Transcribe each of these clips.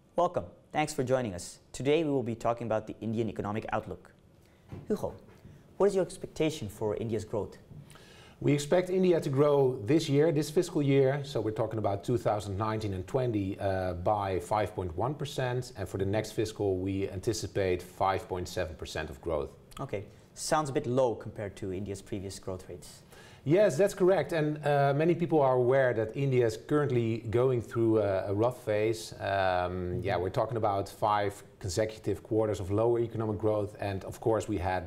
Welcome. Thanks for joining us. Today we will be talking about the Indian economic outlook. Hugo, what is your expectation for India's growth? We expect India to grow this year, this fiscal year, so we're talking about 2019 and 20, by 5.1%, and for the next fiscal we anticipate 5.7% of growth. Okay, sounds a bit low compared to India's previous growth rates. Yes, that's correct, and many people are aware that India is currently going through a rough phase. We're talking about 5 consecutive quarters of lower economic growth, and of course we had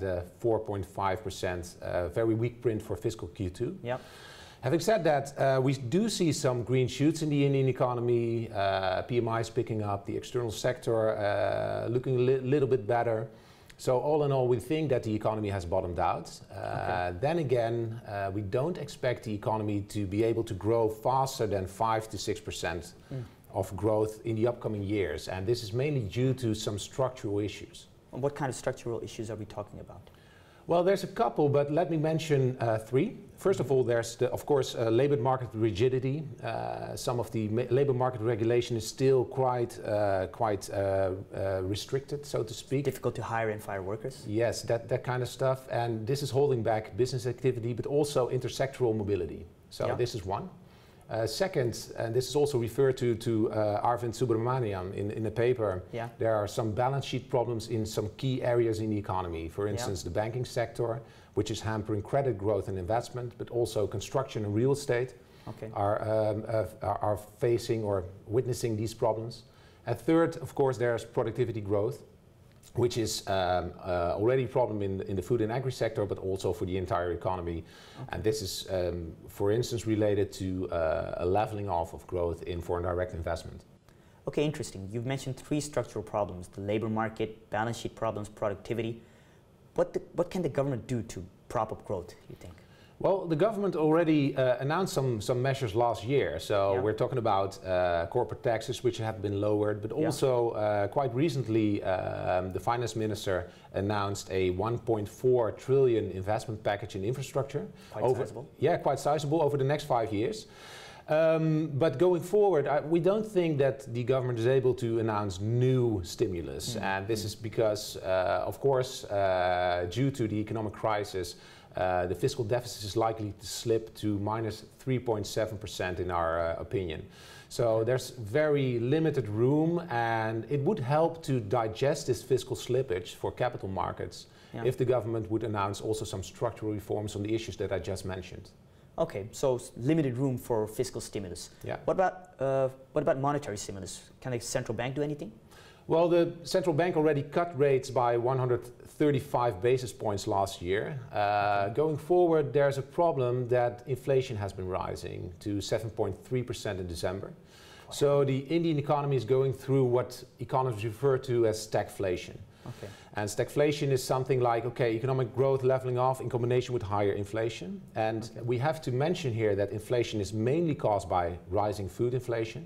4.5% very weak print for fiscal Q2. Yep. Having said that, we do see some green shoots in the Indian economy. PMI is picking up, the external sector looking a little bit better. So all in all, we think that the economy has bottomed out. Then again, we don't expect the economy to be able to grow faster than 5 to 6% of growth in the upcoming years. And this is mainly due to some structural issues. And what kind of structural issues are we talking about? Well, there's a couple, but let me mention 3. First of all, there's, of course, labor market rigidity. Some of the labor market regulation is still quite restricted, so to speak. Difficult to hire and fire workers? Yes, that kind of stuff. And this is holding back business activity, but also intersectoral mobility. So this is one. Second, and this is also referred to Arvind Subramanian in the paper, there are some balance sheet problems in some key areas in the economy. For instance, the banking sector, which is hampering credit growth and investment, but also construction and real estate are facing or witnessing these problems. And third, of course, there's productivity growth, which is already a problem in the food and agri sector, but also for the entire economy. And this is, for instance, related to a leveling off of growth in foreign direct investment. Okay, interesting. You've mentioned 3 structural problems: the labor market, balance sheet problems, productivity. What can the government do to prop up growth, you think? Well, the government already announced some measures last year. So we're talking about corporate taxes, which have been lowered, but also quite recently the finance minister announced a 1.4 trillion investment package in infrastructure. Quite sizable. Yeah, quite sizable over the next 5 years. But going forward, we don't think that the government is able to announce new stimulus. And this is because, of course, due to the economic crisis, the fiscal deficit is likely to slip to minus 3.7% in our opinion. So there's very limited room, and it would help to digest this fiscal slippage for capital markets if the government would announce also some structural reforms on the issues that I just mentioned. Okay, so limited room for fiscal stimulus. Yeah. What about monetary stimulus? Can the central bank do anything? Well, the central bank already cut rates by 135 basis points last year. Going forward, there's a problem that inflation has been rising to 7.3% in December. So the Indian economy is going through what economists refer to as stagflation. Okay. And stagflation is something like, economic growth leveling off in combination with higher inflation. And we have to mention here that inflation is mainly caused by rising food inflation.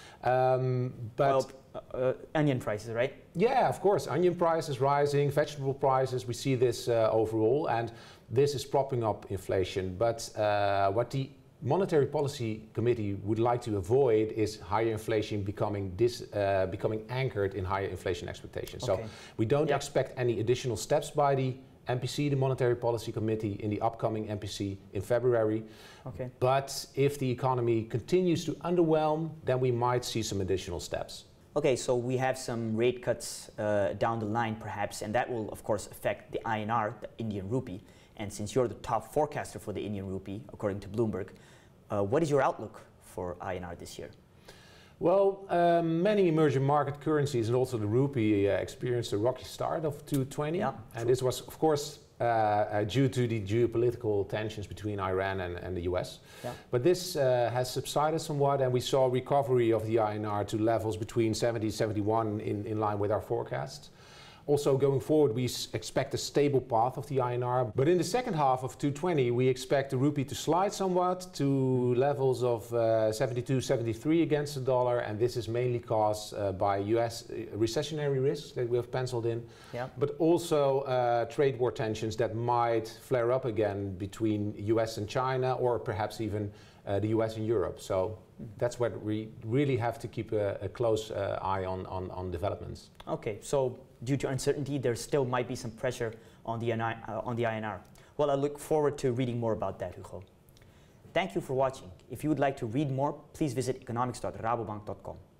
Onion prices, right? Yeah, of course. Onion prices rising, vegetable prices, we see this overall, and this is propping up inflation. But what the Monetary Policy Committee would like to avoid is higher inflation becoming anchored in higher inflation expectations. So we don't expect any additional steps by the MPC, the Monetary Policy Committee, in the upcoming MPC in February. Okay. But if the economy continues to underwhelm, then we might see some additional steps. Okay, so we have some rate cuts down the line perhaps, and that will of course affect the INR, the Indian rupee. And since you're the top forecaster for the Indian rupee, according to Bloomberg, what is your outlook for INR this year? Well, many emerging market currencies and also the rupee experienced a rocky start of 2020. And this was, of course, due to the geopolitical tensions between Iran and the US. But this has subsided somewhat, and we saw recovery of the INR to levels between 70 and 71 in line with our forecasts. Also going forward, we expect a stable path of the INR. But in the second half of 2020, we expect the rupee to slide somewhat to levels of 72, 73 against the dollar. And this is mainly caused by US recessionary risks that we have penciled in. But also trade war tensions that might flare up again between US and China, or perhaps even the US and Europe. So that's what we really have to keep a close eye on developments. Okay, so due to uncertainty, there still might be some pressure on the INR. Well, I look forward to reading more about that, Hugo. Thank you for watching. If you would like to read more, please visit economics.rabobank.com.